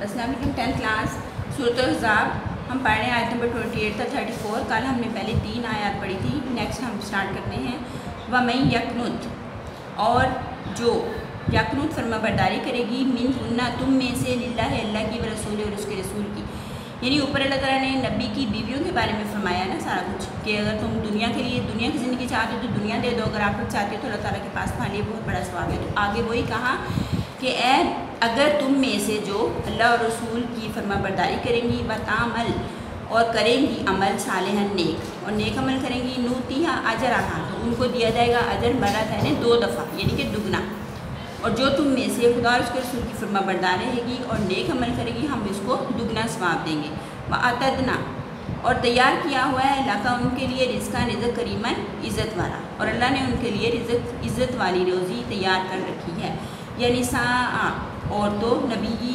अस्सलाम वालेकुम। 10th class सूरत अल-अहज़ाब हम पढ़ रहे हैं आयत नंबर 28 तक 34। कल हमने पहले 3 आयत पढ़ी थी। नेक्स्ट हम स्टार्ट करते हैं वमन यकनुत, और जो यकनुत फरमा बरदारी करेगी मिन कुन्ना तुम में से लिल्लाह अल्लाह की व रसूल और उसके रसूल की, यानी ऊपर अल्लाह ताला ने नबी की बीवियों के बारे में फरमाया ना सारा कुछ कि अगर तुम दुनिया के लिए दुनिया की ज़िंदगी चाहते हो तो दुनिया दे दो, अगर आप चाहते हो तो अल्लाह ताला के पास तुम्हारे लिए बहुत बड़ा सवाब है। तो आगे वही कहा कि अगर तुम में से जो अल्लाह और रसूल की फरमा बरदारी करेंगी व तामल और करेंगी अमल सालेहन नेक, और नेक अमल करेंगी नूतिहा अजरहा, तो उनको दिया जाएगा अजर मरत है 2 दफ़ा यानी कि दुगना। और जो तुम में से खुदा और उसके रसूल की फरमा बरदार रहेगी और नेक अमल करेगी हम इसको दुगना सवाब देंगे। व अतदना, और तैयार किया हुआ है लाका उनके लिए रिज़्क़ा रिज़्क़ करीमन इज़्ज़त वाला, और अल्लाह ने उनके लिए रिज़्क़ इज़्ज़त वाली रोज़ी तैयार कर रखी है। यानी और तो नबी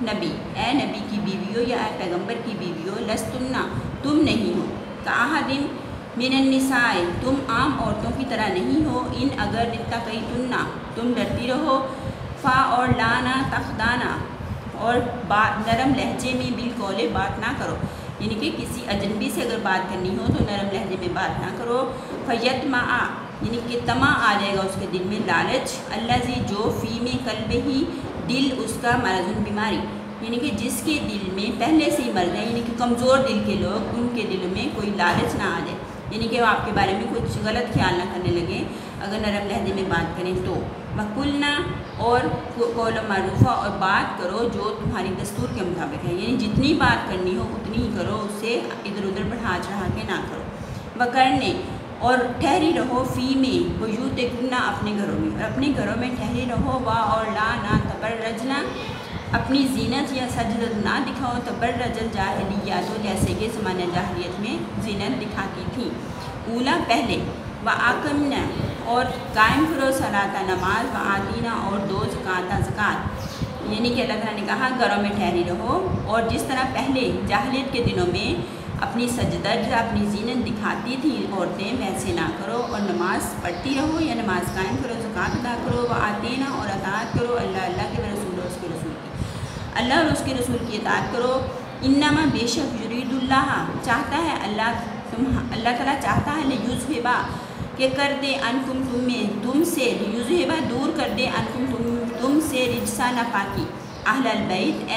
नबी की बीवियों या पैगंबर की बीवियों लस्तुन्ना तुम नहीं हो काहदिन मिनन्निसाए तुम आम औरतों की तरह नहीं हो, इन अगर इत्तक़ैतुन्ना तुम डरती रहो, फ़ा और लाना तखदाना और बात नरम लहजे में बिल कौले बात ना करो, यानी कि किसी अजनबी से अगर बात करनी हो तो नरम लहजे में बात ना करो। फ़यतमा यानी कि तमा आ जाएगा उसके दिल में लालच, अल्लाज़ी जो फ़ी में कल्ब ही दिल उसका मरज़ुन बीमारी, यानी कि जिसके दिल में पहले से ही मर्ज़ है, यानी कि कमज़ोर दिल के लोग उनके दिल में कोई लालच ना आ जाए, यानी कि वो आपके बारे में कुछ गलत ख्याल ना करने लगे अगर नरम लहजे में बात करें तो। वकुलना और कौल मारूफ़ा, और बात करो जो तुम्हारी दस्तूर के मुताबिक है, यानी जितनी बात करनी हो उतनी ही करो, उससे इधर उधर बढ़ा चढ़ा के ना करो। वकरने, और ठहरी रहो फ़ी में वजूद कुन्ना अपने घरों में, और अपने घरों में ठहरी रहो। वा और ला ना तबर्रजना, अपनी जीनत या सजदत ना दिखाओ, तबर्रजल जाहिलिया, तो जैसे कि ज़माने जाहिलियत में जीनत दिखाती थी। ऊला पहले, व आकमना, और कायम करो सलाता नमाज, व आतीना और दो ज़काता ज़कात, यानी कि अल्लाह ताला ने कहा घरों में ठहरी रहो, और जिस तरह पहले जाहिलियत के दिनों में अपनी सजदत अपनी जीनत दिखाती थी औरतें वैसे ना करो, और नमाज़ पढ़ती रहो या नमाज कायम करो, ज़कात अदा करो, व आतीना और अतात करो अल्लाह के रसूल और उसके रसूल की, अल्लाह और उसके रसूल की अतात करो। इन्नमा बेशक युरीदुल्लाह चाहता है अल्लाह ताला चाहता है लियुज़हिबा कि कर दे अनकुम तुमसे युज़हिबा दूर कर दे अनकुम तुमसे रिजसा नापाकी अहलल बैत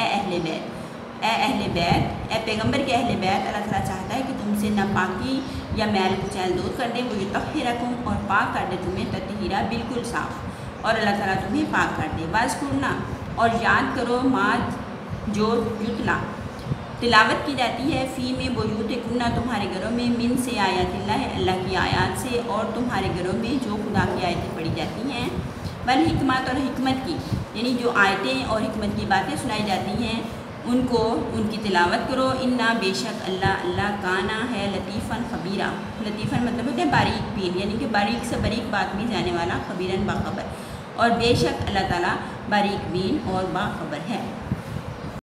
अहले बैत पैगंबर के अहले बैत, अल्लाह ताला चाहता है कि तुमसे नापाकी या मैल कुचैल दूर कर दे। वो युतहिरकुम, और पाक कर दे तुम्हें ततहीरा बिल्कुल साफ़, और अल्लाह ताला तुम्हें पाक कर दे। वाज़कुरना, और याद करो माद जो युतला तिलावत की जाती है फ़ी में वजूद कुन्ना तुम्हारे घरों में मिन से आयातिल्लाह अल्लाह की आयत से, और तुम्हारे घरों में जो खुदा की आयतें पढ़ी जाती हैं। बल हिकमत, और हिकमत की, यानी जो आयतें और हिकमत की बातें सुनाई जाती हैं उनको उनकी तिलावत करो। इन्ना बेशक अल्लाह काना है लतीफ़न ख़बीरा, लतीफ़न मतलब होता है बारीक बीन, यानी कि बारीक से बारीक बात भी जाने वाला, ख़बीरन बाखबर, और बेशक अल्लाह ताला बारीक बीन और बाखबर है।